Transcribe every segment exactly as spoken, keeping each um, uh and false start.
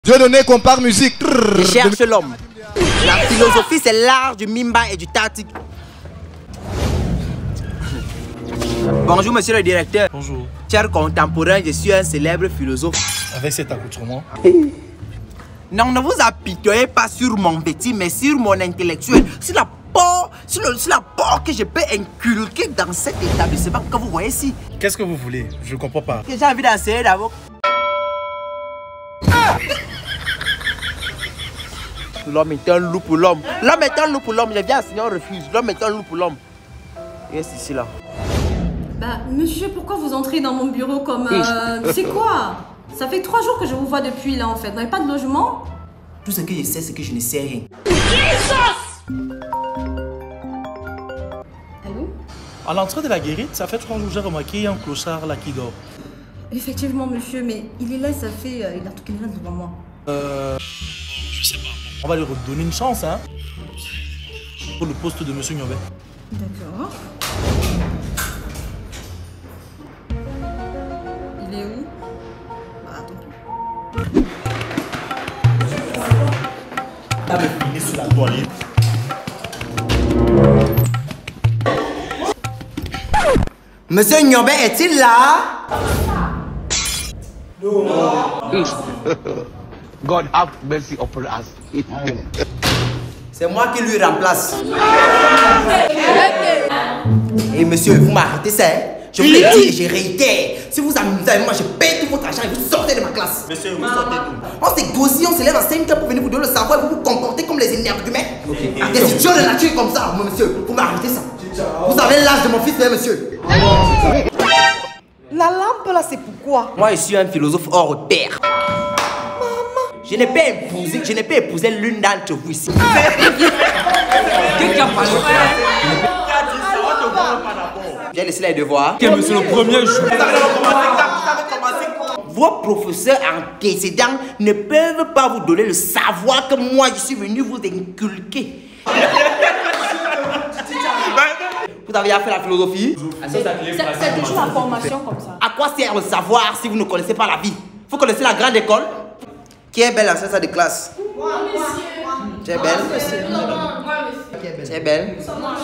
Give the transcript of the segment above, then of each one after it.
Dieu donné compare musique. Je cherche l'homme. La philosophie, c'est l'art du mimba et du tati. Bonjour, monsieur le directeur. Bonjour. Cher contemporain, je suis un célèbre philosophe. Avec cet accoutrement. Non, ne vous apitoyez pas sur mon petit, mais sur mon intellectuel. Sur la porte, sur, le, sur la porte que je peux inculquer dans cet établissement que vous voyez ici. Qu'est-ce que vous voulez? Je ne comprends pas. J'ai envie d'essayer d'abord. L'homme est un loup pour l'homme. L'homme est un loup pour l'homme. Je viens enseigner, on refuse. L'homme est un loup pour l'homme. Et c'est ici là. Bah, monsieur, pourquoi vous entrez dans mon bureau comme... Euh, c'est quoi? Ça fait trois jours que je vous vois depuis là en fait. Vous n'avez pas de logement? Tout ce que je sais, c'est que je ne sais rien. Allô? À l'entrée de la guérite, ça fait trois jours que j'ai remarqué un clochard là qui dort. Effectivement, monsieur, mais il est là, ça fait... Euh, il a tout qu'il reste devant moi. Euh... Je sais pas. On va lui redonner une chance, hein. Pour le poste de monsieur Nyobé. D'accord. Il est où? Bah, attends plus. T'as me fini sur la toilette. Monsieur Nyobé est-il là? Non. God have mercy upon us. C'est moi qui lui remplace. Et monsieur, vous m'arrêtez ça, hein? Je vous l'ai dit et je réitère. Si vous amusez avec moi, je paye tout votre argent et vous sortez de ma classe. Monsieur, vous sortez d'où? On s'est gossi, on se lève à cinq heures pour venir vous donner le savoir et vous vous comportez comme les énergumènes. Okay. Des idiots de nature comme ça, moi, monsieur. Vous m'arrêtez ça. Vous avez l'âge de mon fils, hein, monsieur. La lampe là, c'est pourquoi? Moi, je suis un philosophe hors terre. Maman. Je n'ai pas épousé, je n'ai pas épousé l'une d'entre vous ici. J'ai laissé les devoirs. Ok, monsieur, le premier jour. Vos professeurs antécédents ne peuvent pas vous donner le savoir que moi je suis venu vous inculquer. Vous avez fait la philosophie? C'est toujours la formation comme ça. À quoi sert le savoir si vous ne connaissez pas la vie? Vous connaissez la grande école? Qui est belle en salle de classe? Moi, monsieur. Tu es belle? Tu es belle?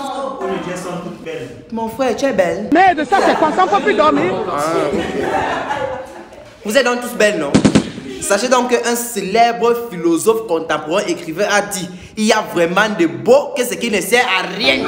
Mon frère, tu es belle? Mais de ça, c'est quoi? Ça, on ne peut plus dormir. Vous êtes donc tous belles, non? Sachez donc qu'un célèbre philosophe contemporain écrivain a dit: il y a vraiment de beau que ce qui ne sert à rien.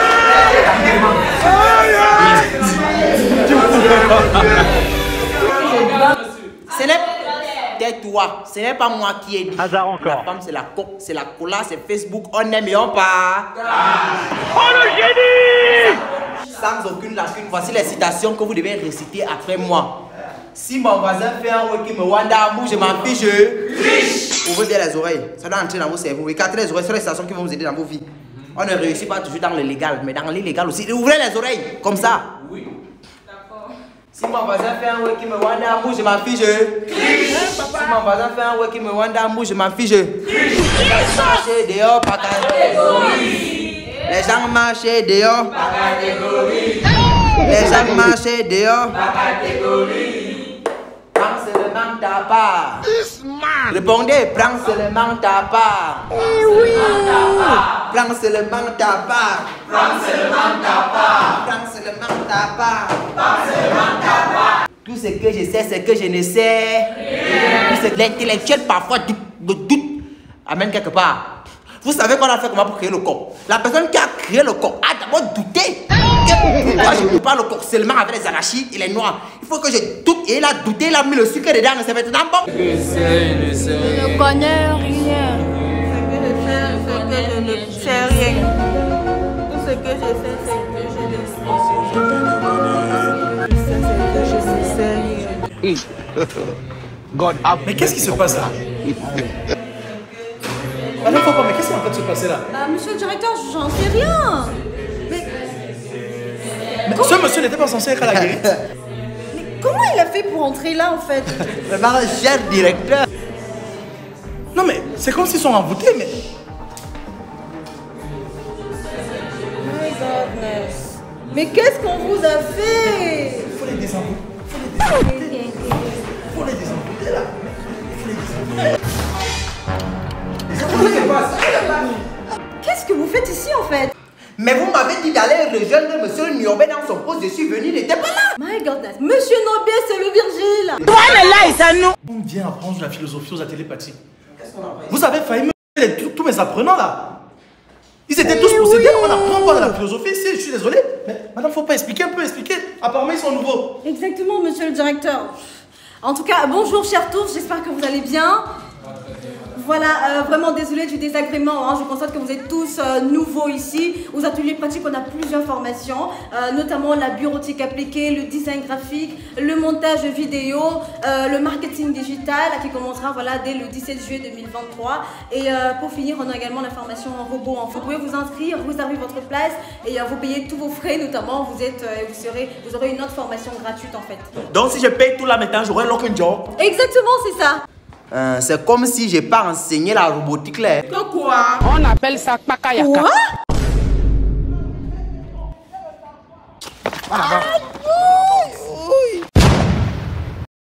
Ce n'est tais-toi, ce n'est pas moi qui ai dit. Hasard encore. La femme c'est la coque, c'est la cola, c'est Facebook, on aime et on part. Oh le génie! Sans aucune lacune, voici les citations que vous devez réciter après moi. Si mon voisin fait un wiki me wanda mou, je m'en fiche. Je ouvrez bien les oreilles, ça doit entrer dans vos cerveaux. Écartez les oreilles sur les stations qui vont vous aider dans vos vies. On ne réussit pas toujours dans le légal, mais dans l'illégal aussi. Ouvrez les oreilles, comme ça. Oui. D'accord. Si mon voisin fait un wiki me wanda mou, je m'en fiche. Si mon voisin fait un wiki me wanda mou, je m'en fiche. Marchez dehors, par catégorie. Les gens marchaient dehors. Par catégorie. Les gens marchaient dehors. Par catégorie. Prends seulement ta part. Répondez, prends seulement ta part. Eh oui. Prends seulement ta part. Prends seulement ta part. Prends seulement ta part. Prends seulement ta part. Tout ce que je sais, c'est que je ne sais rien. Tout ce que l'intellectuel parfois doute, doute, amène quelque part. Vous savez qu'on a fait comment pour créer le corps? La personne qui a créé le corps a d'abord douté. Pourquoi je ne parle le corps seulement avec les arachides et les noix? Il faut que je doute et il a douté, il a mis le sucre dedans, c'est maintenant bon. Je ne connais rien. Ce que je ne sais rien. Tout ce que je sais, c'est que je ne sais rien. Tout ce que je sais, c'est que je ne sais rien. God have Mais qu'est-ce qui se passe là? Alors, papa, mais qu'est-ce qui est en train de se passer là? Bah, monsieur le directeur, j'en sais rien. Mais, Mais ce monsieur n'était pas censé être à la guérite. mais comment il a fait pour entrer là en fait? Vraiment, cher directeur. Non, mais c'est comme s'ils sont envoûtés, mais. My goodness. Mais qu'est-ce qu'on vous a fait? Il faut les désembouter. Il faut les désembouter. Il faut les désembouter là. Il faut les désembouter. Mais vous m'avez dit d'aller rejoindre monsieur Niobé dans son poste, je suis venu, il n'était pas là. My goodness, monsieur Nobé, c'est le Virgile. Toi, mais là, il s'en nous. On vient apprendre la philosophie aux ateliers Paty. Vous avez failli me tous, tous mes apprenants là. Ils étaient tous possédés, on n'apprend pas de la philosophie ici, je suis désolé. Mais madame, faut pas expliquer un peu, expliquer. Apparemment, ils sont nouveaux. Exactement, monsieur le directeur. En tout cas, bonjour chers tous, j'espère que vous allez bien. Voilà, euh, vraiment désolé du désagrément, hein. Je constate que vous êtes tous euh, nouveaux ici. Aux ateliers pratiques, on a plusieurs formations, euh, notamment la bureautique appliquée, le design graphique, le montage vidéo, euh, le marketing digital, qui commencera voilà, dès le dix-sept juillet deux mille vingt-trois. Et euh, pour finir, on a également la formation en robot. Vous pouvez vous inscrire, réserver votre place et euh, vous payez tous vos frais, notamment vous, êtes, euh, vous, serez, vous aurez une autre formation gratuite en fait. Donc si je paye tout là maintenant, j'aurai l'aucun job. Exactement, c'est ça. Euh, c'est comme si j'ai pas enseigné la robotique là. Quoi? On appelle ça Pakayaka. Quoi?